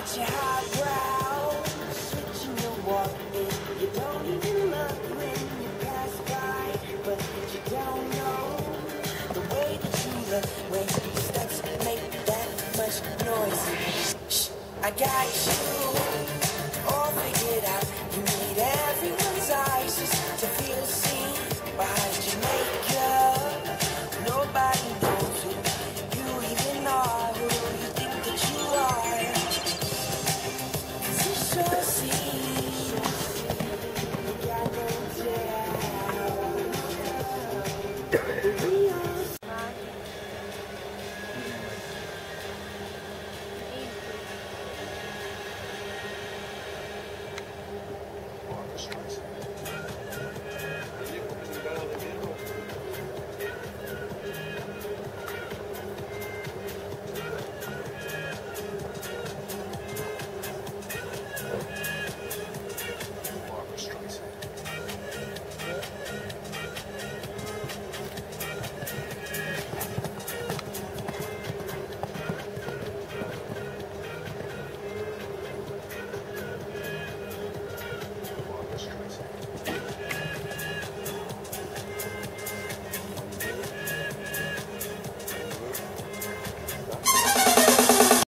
your highbrow, switching your walk in. You don't even look when you pass by, but you don't know the way that you look when your steps make that much noise. Shh, I got you.